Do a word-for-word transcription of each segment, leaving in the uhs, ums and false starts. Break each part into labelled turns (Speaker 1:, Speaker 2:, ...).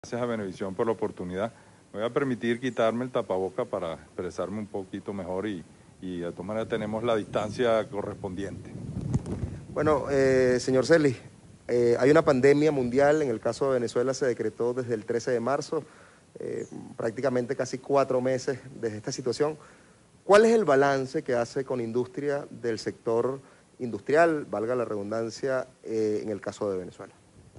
Speaker 1: Gracias a Venevisión por la oportunidad. Me voy a permitir quitarme el tapaboca para expresarme un poquito mejor y, y de todas maneras tenemos la distancia correspondiente.
Speaker 2: Bueno, eh, señor Celis, eh, hay una pandemia mundial, en el caso de Venezuela se decretó desde el trece de marzo, eh, prácticamente casi cuatro meses desde esta situación. ¿Cuál es el balance que hace con industria del sector industrial, valga la redundancia, eh, en el caso de Venezuela?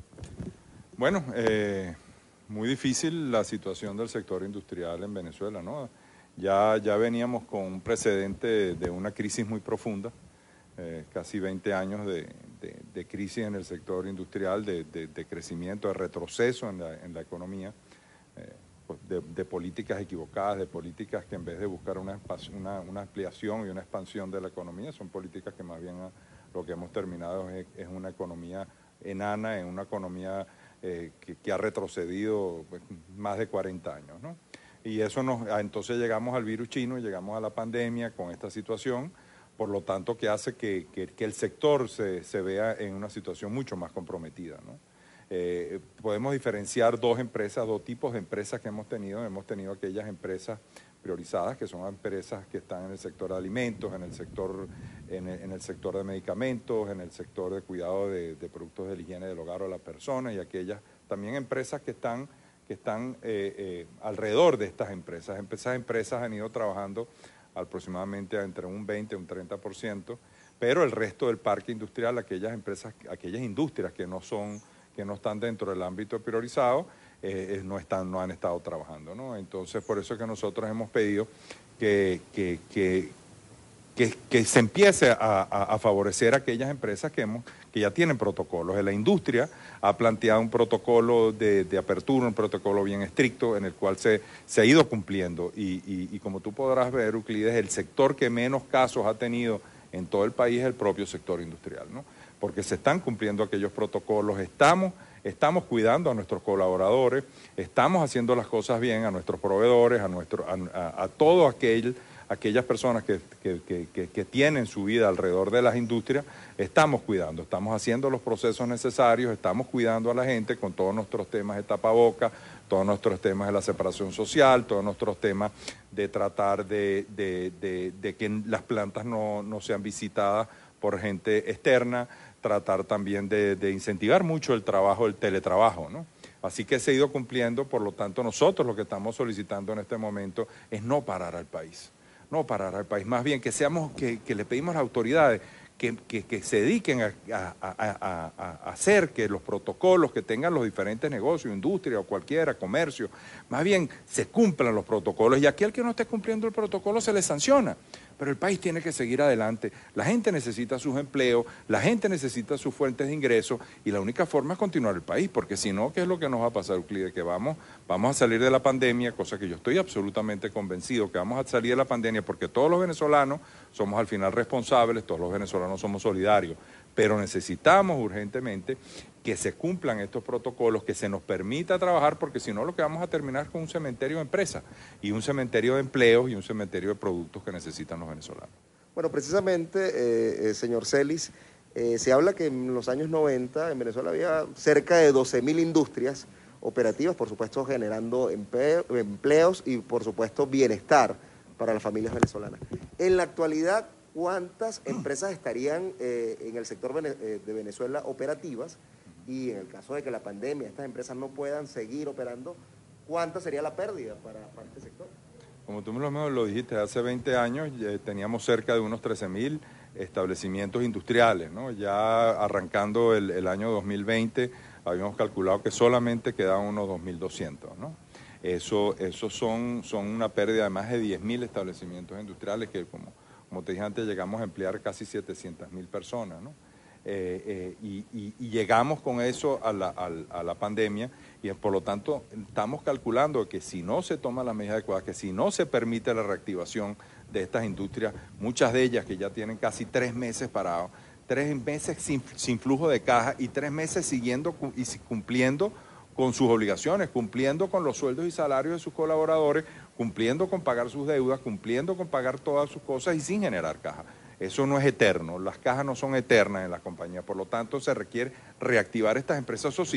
Speaker 1: Bueno, eh, muy difícil la situación del sector industrial en Venezuela, ¿no? Ya, ya veníamos con un precedente de, de una crisis muy profunda, eh, casi veinte años de, de, de crisis en el sector industrial, de, de, de crecimiento, de retroceso en la, en la economía, eh, de, de políticas equivocadas, de políticas que en vez de buscar una, una, una ampliación y una expansión de la economía, son políticas que más bien a, lo que hemos terminado es, es una economía enana, en una economía eh, que, que ha retrocedido pues, más de cuarenta años, ¿no? Y eso nos, entonces llegamos al virus chino, llegamos a la pandemia con esta situación, por lo tanto que hace que, que, que el sector se, se vea en una situación mucho más comprometida, ¿no? Eh, podemos diferenciar dos empresas, dos tipos de empresas que hemos tenido. Hemos tenido aquellas empresas priorizadas, que son empresas que están en el sector de alimentos, en el sector, en el, en el sector de medicamentos, en el sector de cuidado de, de productos de la higiene del hogar o la persona, y aquellas también empresas que están, que están eh, eh, alrededor de estas empresas. Esas empresas han ido trabajando aproximadamente entre un veinte y un treinta por ciento, pero el resto del parque industrial, aquellas empresas, aquellas industrias que no son que no están dentro del ámbito priorizado, eh, no, están, no han estado trabajando, ¿no? Entonces, por eso es que nosotros hemos pedido que, que, que, que, que se empiece a, a, a favorecer a aquellas empresas que, hemos, que ya tienen protocolos. La industria ha planteado un protocolo de, de apertura, un protocolo bien estricto, en el cual se, se ha ido cumpliendo. Y, y, y como tú podrás ver, Euclides, el sector que menos casos ha tenido en todo el país es el propio sector industrial, ¿no? Porque se están cumpliendo aquellos protocolos, estamos, estamos cuidando a nuestros colaboradores, estamos haciendo las cosas bien a nuestros proveedores, a, nuestro, a, a, a todo aquel, aquellas personas que, que, que, que tienen su vida alrededor de las industrias, estamos cuidando, estamos haciendo los procesos necesarios, estamos cuidando a la gente con todos nuestros temas de tapaboca, todos nuestros temas de la separación social, todos nuestros temas de tratar de, de, de, de que las plantas no, no sean visitadas por gente externa, tratar también de, de incentivar mucho el trabajo, el teletrabajo, ¿no? Así que se ha ido cumpliendo, por lo tanto nosotros lo que estamos solicitando en este momento es no parar al país, no parar al país, más bien que seamos, que, que le pedimos a las autoridades que, que, que se dediquen a, a, a, a, a hacer que los protocolos que tengan los diferentes negocios, industria o cualquiera, comercio, más bien se cumplan los protocolos, y aquel que no esté cumpliendo el protocolo se le sanciona. Pero el país tiene que seguir adelante, la gente necesita sus empleos, la gente necesita sus fuentes de ingresos, y la única forma es continuar el país, porque si no, ¿qué es lo que nos va a pasar, Euclides? Que vamos, vamos a salir de la pandemia, cosa que yo estoy absolutamente convencido, que vamos a salir de la pandemia porque todos los venezolanos somos al final responsables, todos los venezolanos somos solidarios, pero necesitamos urgentemente que se cumplan estos protocolos, que se nos permita trabajar, porque si no lo que vamos a terminar es con un cementerio de empresas y un cementerio de empleos y un cementerio de productos que necesitan los venezolanos.
Speaker 2: Bueno, precisamente, eh, eh, señor Celis, eh, se habla que en los años noventa en Venezuela había cerca de doce mil industrias operativas, por supuesto generando empleo, empleos y por supuesto bienestar para las familias venezolanas. En la actualidad, ¿cuántas empresas estarían eh, en el sector de Venezuela operativas? Y en el caso de que la pandemia, estas empresas no puedan seguir operando, ¿cuánta sería la pérdida para, para este sector?
Speaker 1: Como tú mismo lo dijiste, hace veinte años eh, teníamos cerca de unos trece mil establecimientos industriales, ¿no? Ya arrancando el, el año dos mil veinte habíamos calculado que solamente quedaban unos dos mil doscientos, ¿no? Eso, eso son, son una pérdida de más de diez mil establecimientos industriales que, como, como te dije antes, llegamos a emplear casi setecientas mil personas, ¿no? Eh, eh, y, y, y llegamos con eso a la, a, a la pandemia, y por lo tanto estamos calculando que si no se toman las medidas adecuadas, que si no se permite la reactivación de estas industrias, muchas de ellas que ya tienen casi tres meses parados, tres meses sin, sin flujo de caja y tres meses siguiendo y cumpliendo con sus obligaciones, cumpliendo con los sueldos y salarios de sus colaboradores, cumpliendo con pagar sus deudas, cumpliendo con pagar todas sus cosas y sin generar caja. Eso no es eterno, las cajas no son eternas en las compañías, por lo tanto se requiere reactivar estas empresas, eso sí,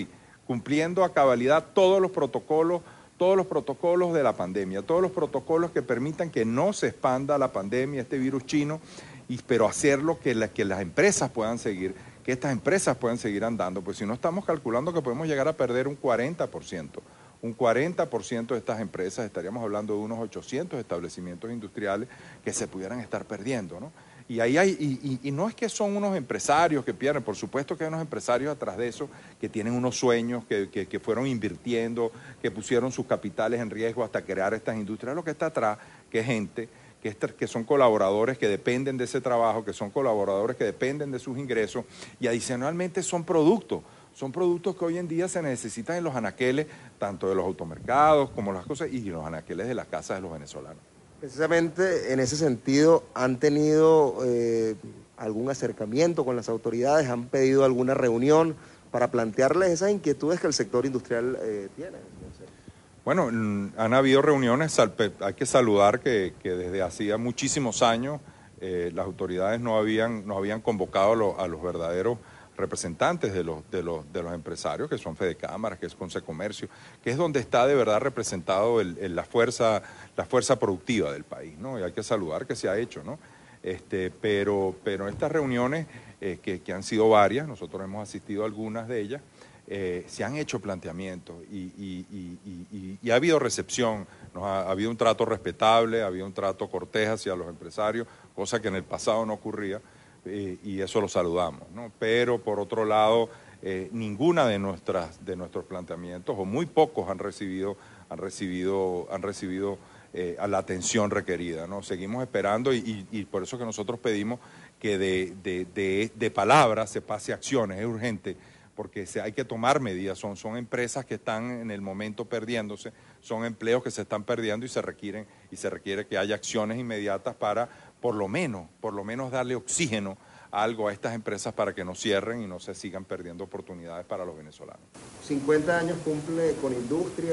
Speaker 1: cumpliendo a cabalidad todos los protocolos, todos los protocolos de la pandemia, todos los protocolos que permitan que no se expanda la pandemia, este virus chino, y, pero hacerlo que, la, que las empresas puedan seguir, que estas empresas puedan seguir andando, pues si no estamos calculando que podemos llegar a perder un cuarenta por ciento. Un cuarenta por ciento de estas empresas, estaríamos hablando de unos ochocientos establecimientos industriales que se pudieran estar perdiendo, ¿no? Y ahí hay, y, y, y no es que son unos empresarios que pierden, por supuesto que hay unos empresarios atrás de eso que tienen unos sueños, que, que, que fueron invirtiendo, que pusieron sus capitales en riesgo hasta crear estas industrias. Lo que está atrás, que es gente, que, es, que son colaboradores que dependen de ese trabajo, que son colaboradores que dependen de sus ingresos y adicionalmente son productos. Son productos que hoy en día se necesitan en los anaqueles, tanto de los automercados como las cosas, y los anaqueles de las casas de los venezolanos.
Speaker 2: Precisamente en ese sentido, ¿han tenido eh, algún acercamiento con las autoridades? ¿Han pedido alguna reunión para plantearles esas inquietudes que el sector industrial eh, tiene?
Speaker 1: Bueno, han habido reuniones, hay que saludar que, que desde hacía muchísimos años eh, las autoridades no habían, no habían convocado a los, a los verdaderos representantes de los, de, los, de los empresarios, que son Fedecámaras, que es Consecomercio, que es donde está de verdad representado el, el, la, fuerza, la fuerza productiva del país, ¿no? Y hay que saludar que se ha hecho, ¿no? Este, pero, pero estas reuniones, eh, que, que han sido varias, nosotros hemos asistido a algunas de ellas, eh, se han hecho planteamientos y, y, y, y, y, y ha habido recepción, ¿no? Ha, ha habido un trato respetable, ha habido un trato cortés hacia los empresarios, cosa que en el pasado no ocurría. Eh, y eso lo saludamos, ¿no? Pero por otro lado, eh, ninguna de nuestras de nuestros planteamientos, o muy pocos han recibido, han recibido, han recibido eh, a la atención requerida, ¿no? Seguimos esperando y, y, y por eso que nosotros pedimos que de, de, de, de palabras se pase a acciones, es urgente, porque se, hay que tomar medidas, son, son empresas que están en el momento perdiéndose, son empleos que se están perdiendo y se requieren, y se requiere que haya acciones inmediatas para por lo menos, por lo menos darle oxígeno a algo a estas empresas para que no cierren y no se sigan perdiendo oportunidades para los venezolanos.
Speaker 2: cincuenta años cumple con Industria.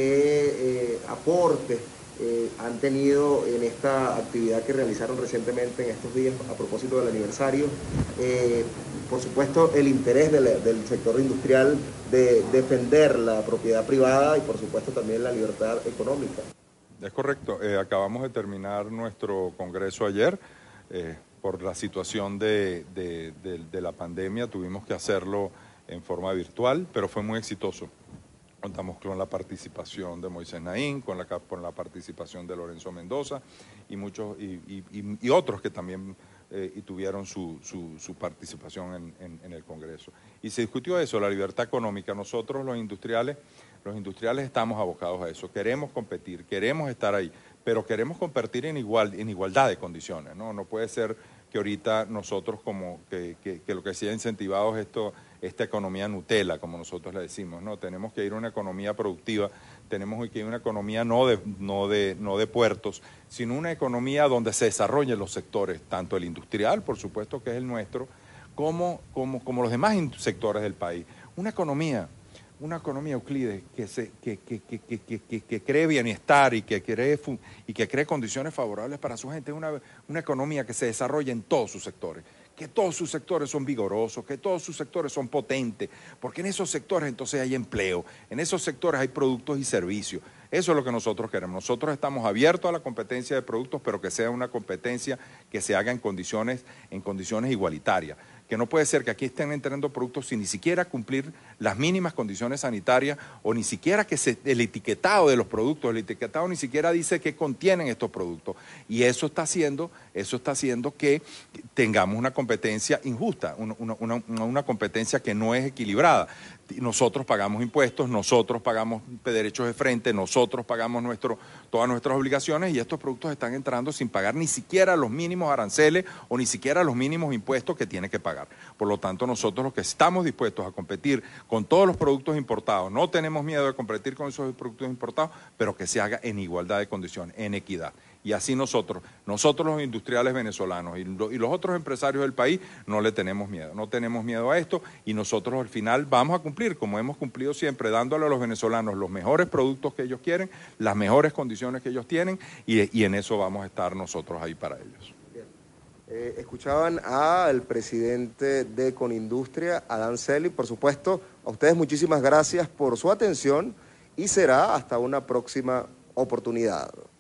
Speaker 2: ¿Qué eh, aportes eh, han tenido en esta actividad que realizaron recientemente en estos días a propósito del aniversario? Eh, por supuesto, el interés del, del sector industrial de defender la propiedad privada y por supuesto también la libertad económica.
Speaker 1: Es correcto, eh, acabamos de terminar nuestro congreso ayer, eh, por la situación de, de, de, de la pandemia tuvimos que hacerlo en forma virtual, pero fue muy exitoso. Contamos con la participación de Moisés Naín, con la, con la participación de Lorenzo Mendoza y muchos y, y, y otros que también eh, y tuvieron su, su, su participación en, en, en el Congreso. Y se discutió eso, la libertad económica. Nosotros los industriales, los industriales estamos abocados a eso, queremos competir, queremos estar ahí, pero queremos competir en, igual, en igualdad de condiciones, ¿no? No puede ser que ahorita nosotros como que, que, que lo que se ha incentivado es esto, esta economía Nutella, como nosotros le decimos, ¿no? Tenemos que ir a una economía productiva, tenemos que ir a una economía no de, no de, no de puertos, sino una economía donde se desarrollen los sectores, tanto el industrial, por supuesto que es el nuestro, como, como, como los demás sectores del país. Una economía, una economía, Euclides, que, se, que, que, que, que, que, que cree bienestar y que cree, y que cree condiciones favorables para su gente, una, una economía que se desarrolla en todos sus sectores, que todos sus sectores son vigorosos, que todos sus sectores son potentes, porque en esos sectores entonces hay empleo, en esos sectores hay productos y servicios. Eso es lo que nosotros queremos. Nosotros estamos abiertos a la competencia de productos, pero que sea una competencia que se haga en condiciones, en condiciones igualitarias. Que no puede ser que aquí estén entrando productos sin ni siquiera cumplir las mínimas condiciones sanitarias o ni siquiera que se, el etiquetado de los productos, el etiquetado ni siquiera dice qué contienen estos productos. Y eso está haciendo, eso está haciendo que tengamos una competencia injusta, una, una, una, una competencia que no es equilibrada. Nosotros pagamos impuestos, nosotros pagamos derechos de frente, nosotros pagamos nuestro, todas nuestras obligaciones y estos productos están entrando sin pagar ni siquiera los mínimos aranceles o ni siquiera los mínimos impuestos que tiene que pagar. Por lo tanto, nosotros los que estamos dispuestos a competir con todos los productos importados, no tenemos miedo de competir con esos productos importados, pero que se haga en igualdad de condiciones, en equidad. Y así nosotros, nosotros los industriales venezolanos y, lo, y los otros empresarios del país no le tenemos miedo, no tenemos miedo a esto y nosotros al final vamos a cumplir, como hemos cumplido siempre, dándole a los venezolanos los mejores productos que ellos quieren, las mejores condiciones que ellos tienen y, y en eso vamos a estar nosotros ahí para ellos.
Speaker 2: Bien. Eh, escuchaban al presidente de Conindustria, Adán Selig. Por supuesto, a ustedes muchísimas gracias por su atención y será hasta una próxima oportunidad.